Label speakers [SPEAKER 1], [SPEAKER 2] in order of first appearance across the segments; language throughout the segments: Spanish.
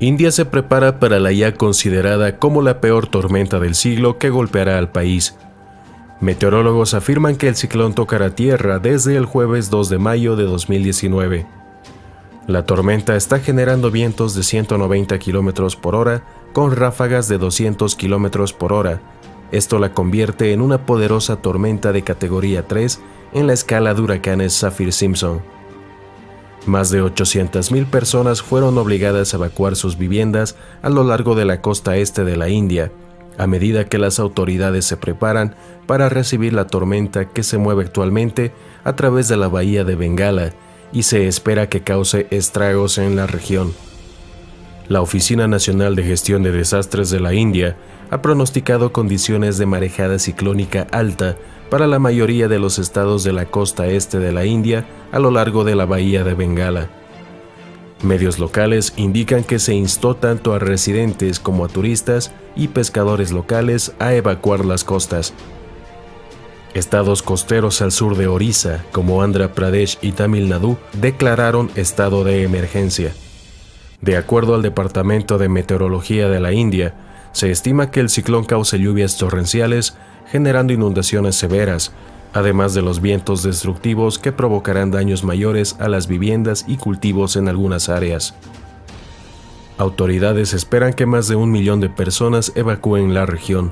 [SPEAKER 1] India se prepara para la ya considerada como la peor tormenta del siglo que golpeará al país. Meteorólogos afirman que el ciclón tocará tierra desde el jueves 2 de mayo de 2019. La tormenta está generando vientos de 190 km por hora con ráfagas de 200 km por hora. Esto la convierte en una poderosa tormenta de categoría 3 en la escala de huracanes Saffir-Simpson. Más de 800,000 personas fueron obligadas a evacuar sus viviendas a lo largo de la costa este de la India, a medida que las autoridades se preparan para recibir la tormenta que se mueve actualmente a través de la bahía de Bengala y se espera que cause estragos en la región. La Oficina Nacional de Gestión de Desastres de la India ha pronosticado condiciones de marejada ciclónica alta para la mayoría de los estados de la costa este de la India a lo largo de la bahía de Bengala. Medios locales indican que se instó tanto a residentes como a turistas y pescadores locales a evacuar las costas. Estados costeros al sur de Orissa, como Andhra Pradesh y Tamil Nadu, declararon estado de emergencia. De acuerdo al Departamento de Meteorología de la India, se estima que el ciclón cause lluvias torrenciales, generando inundaciones severas, además de los vientos destructivos que provocarán daños mayores a las viviendas y cultivos en algunas áreas. Autoridades esperan que más de 1 millón de personas evacúen la región.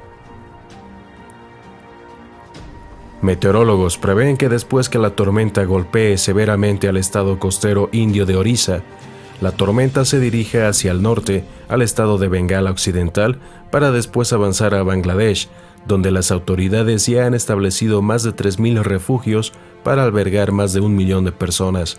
[SPEAKER 1] Meteorólogos prevén que después que la tormenta golpee severamente al estado costero indio de Orissa, la tormenta se dirige hacia el norte, al estado de Bengala Occidental, para después avanzar a Bangladesh, donde las autoridades ya han establecido más de 3,000 refugios para albergar más de 1 millón de personas.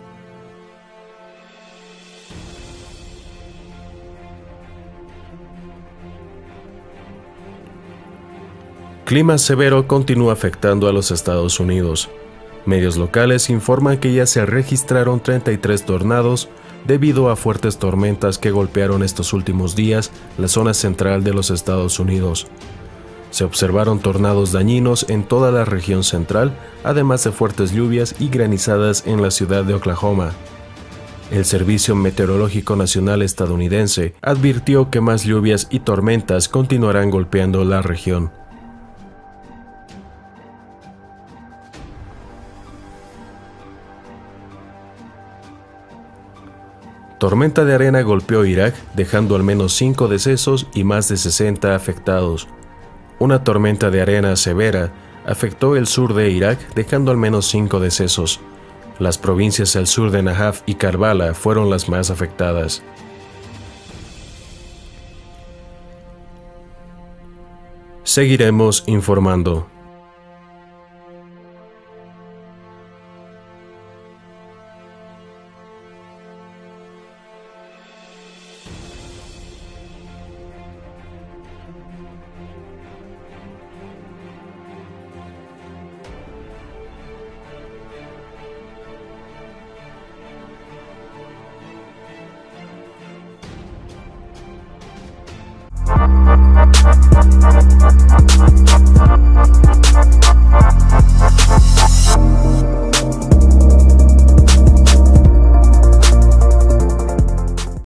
[SPEAKER 1] Clima severo continúa afectando a los Estados Unidos. Medios locales informan que ya se registraron 33 tornados debido a fuertes tormentas que golpearon estos últimos días la zona central de los Estados Unidos. Se observaron tornados dañinos en toda la región central, además de fuertes lluvias y granizadas en la ciudad de Oklahoma. El Servicio Meteorológico Nacional estadounidense advirtió que más lluvias y tormentas continuarán golpeando la región. Tormenta de arena golpeó Irak, dejando al menos 5 decesos y más de 60 afectados. Una tormenta de arena severa afectó el sur de Irak, dejando al menos 5 decesos. Las provincias al sur de Najaf y Karbala fueron las más afectadas. Seguiremos informando.